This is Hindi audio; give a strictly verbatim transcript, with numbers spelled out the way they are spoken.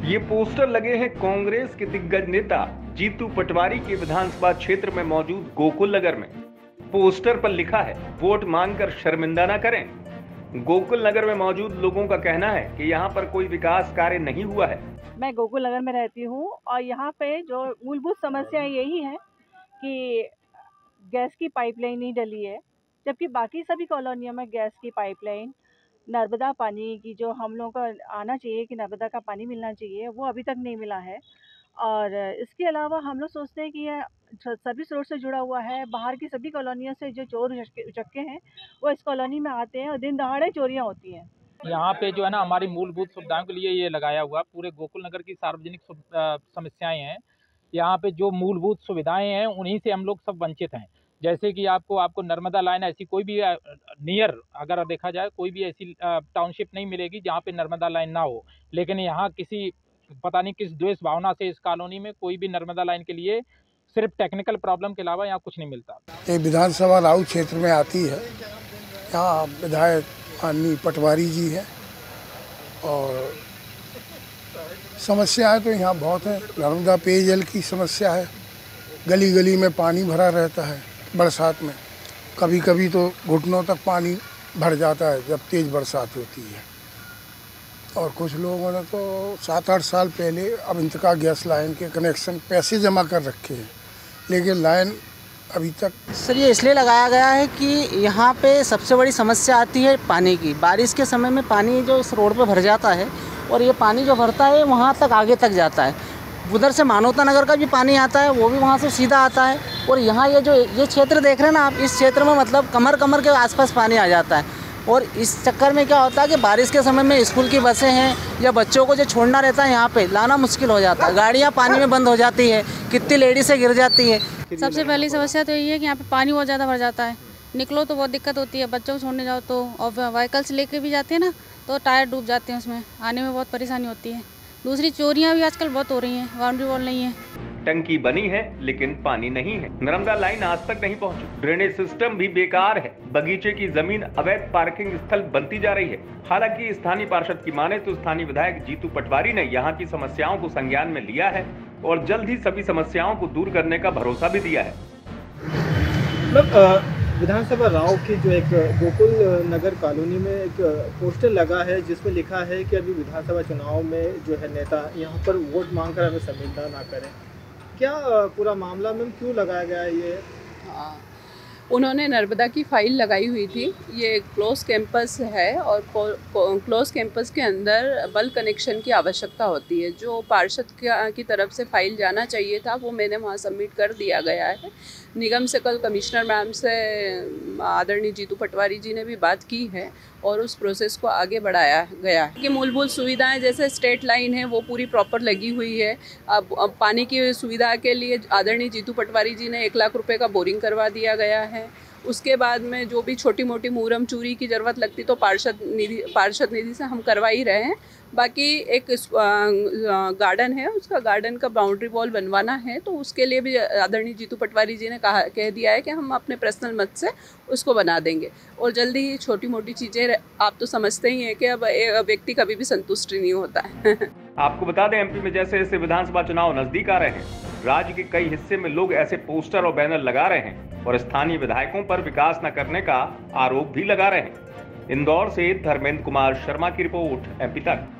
ये पोस्टर लगे हैं कांग्रेस के दिग्गज नेता जीतू पटवारी के विधानसभा क्षेत्र में मौजूद गोकुल नगर में। पोस्टर पर लिखा है, वोट मांगकर शर्मिंदा न करें। गोकुल नगर में मौजूद लोगों का कहना है कि यहाँ पर कोई विकास कार्य नहीं हुआ है। मैं गोकुल नगर में रहती हूँ और यहाँ पे जो मूलभूत समस्या यही है कि गैस की पाइपलाइन नहीं डली है, जबकि बाकी सभी कॉलोनियों में गैस की पाइपलाइन, नर्मदा पानी की जो हम लोगों को आना चाहिए कि नर्मदा का पानी मिलना चाहिए, वो अभी तक नहीं मिला है। और इसके अलावा हम लोग सोचते हैं कि यह सर्विस रोड से जुड़ा हुआ है। बाहर की सभी कॉलोनियों से जो चोर उचक्के हैं वो इस कॉलोनी में आते हैं और दिन दहाड़े चोरियाँ होती हैं। यहाँ पे जो है ना, हमारी मूलभूत सुविधाओं के लिए ये लगाया हुआ पूरे गोकुल नगर की सार्वजनिक समस्याएं हैं। यहाँ पे जो मूलभूत सुविधाएं हैं उन्हीं से हम लोग सब वंचित हैं। जैसे कि आपको आपको नर्मदा लाइन, ऐसी कोई भी नियर अगर देखा जाए कोई भी ऐसी टाउनशिप नहीं मिलेगी जहाँ पे नर्मदा लाइन ना हो। लेकिन यहाँ किसी पता नहीं किस द्वेष भावना से इस कॉलोनी में कोई भी नर्मदा लाइन के लिए सिर्फ टेक्निकल प्रॉब्लम के अलावा यहाँ कुछ नहीं मिलता। ये विधानसभा राउत क्षेत्र में आती है। यहाँ विधायक माननीय पटवारी जी है और समस्याएं तो यहाँ बहुत है। नर्मदा पेयजल की समस्या है, गली गली में पानी भरा रहता है। बरसात में कभी कभी तो घुटनों तक पानी भर जाता है जब तेज़ बरसात होती है। और कुछ लोगों ने तो सात आठ साल पहले अब इंतका गैस लाइन के कनेक्शन पैसे जमा कर रखे हैं, लेकिन लाइन अभी तक। सर, ये इसलिए लगाया गया है कि यहाँ पे सबसे बड़ी समस्या आती है पानी की। बारिश के समय में पानी जो इस रोड पे भर जाता है और ये पानी जो भरता है वहाँ तक आगे तक जाता है। उधर से मानवता नगर का भी पानी आता है, वो भी वहाँ से सीधा आता है। और यहाँ ये जो ये क्षेत्र देख रहे हैं ना आप, इस क्षेत्र में मतलब कमर कमर के आसपास पानी आ जाता है। और इस चक्कर में क्या होता है कि बारिश के समय में स्कूल की बसें हैं या बच्चों को जो छोड़ना रहता है यहाँ पे लाना मुश्किल हो जाता है। गाड़ियाँ पानी में बंद हो जाती है, कितनी लेडीज़ें गिर जाती है। सबसे पहली समस्या तो यही है कि यहाँ पे पानी बहुत ज़्यादा भर जाता है। निकलो तो बहुत दिक्कत होती है, बच्चों को छोड़ने जाओ तो, और व्हीकल्स लेके भी जाते हैं ना तो टायर डूब जाते हैं, उसमें आने में बहुत परेशानी होती है। दूसरी चोरियाँ भी आजकल बहुत हो रही हैं, बाउंड्री वॉल नहीं है। टंकी बनी है लेकिन पानी नहीं है। नर्मदा लाइन आज तक नहीं पहुंची। ड्रेनेज सिस्टम भी बेकार है। बगीचे की जमीन अवैध पार्किंग स्थल बनती जा रही है। हालांकि स्थानीय पार्षद की माने तो स्थानीय विधायक जीतू पटवारी ने यहाँ की समस्याओं को संज्ञान में लिया है और जल्द ही सभी समस्याओं को दूर करने का भरोसा भी दिया है। मतलब विधानसभा राव की जो एक गोकुल नगर कॉलोनी में एक पोस्टर लगा है जिसमें लिखा है कि अभी विधानसभा चुनाव में जो है नेता यहाँ पर वोट मांगकर हमें शर्मिंदा ना करें। क्या पूरा मामला में क्यों लगाया गया है ये? हाँ, उन्होंने नर्मदा की फाइल लगाई हुई थी। ये क्लोज कैंपस है और क्लोज कैंपस के अंदर बल्क कनेक्शन की आवश्यकता होती है। जो पार्षद की तरफ से फाइल जाना चाहिए था वो मैंने वहाँ सबमिट कर दिया गया है। निगम से कल कमिश्नर मैम से आदरणीय जीतू पटवारी जी ने भी बात की है और उस प्रोसेस को आगे बढ़ाया गया है कि मूलभूत सुविधाएं जैसे स्ट्रेट लाइन है वो पूरी प्रॉपर लगी हुई है। अब, अब पानी की सुविधा के लिए आदरणीय जीतू पटवारी जी ने एक लाख रुपए का बोरिंग करवा दिया गया है। उसके बाद में जो भी छोटी मोटी मुरम चूरी की ज़रूरत लगती तो पार्षद निधि पार्षद निधि से हम करवा ही रहे हैं। बाकी एक गार्डन है, उसका गार्डन का बाउंड्री वॉल बनवाना है तो उसके लिए भी आदरणीय जीतू पटवारी जी ने कहा कह दिया है कि हम अपने पर्सनल मत से उसको बना देंगे। और जल्दी ही छोटी मोटी चीज़ें, आप तो समझते ही हैं कि अब व्यक्ति कभी भी संतुष्ट नहीं होता है। आपको बता दें, एमपी में जैसे जैसे विधानसभा चुनाव नजदीक आ रहे हैं, राज्य के कई हिस्से में लोग ऐसे पोस्टर और बैनर लगा रहे हैं और स्थानीय विधायकों पर विकास न करने का आरोप भी लगा रहे हैं। इंदौर से धर्मेंद्र कुमार शर्मा की रिपोर्ट, एमपी तक।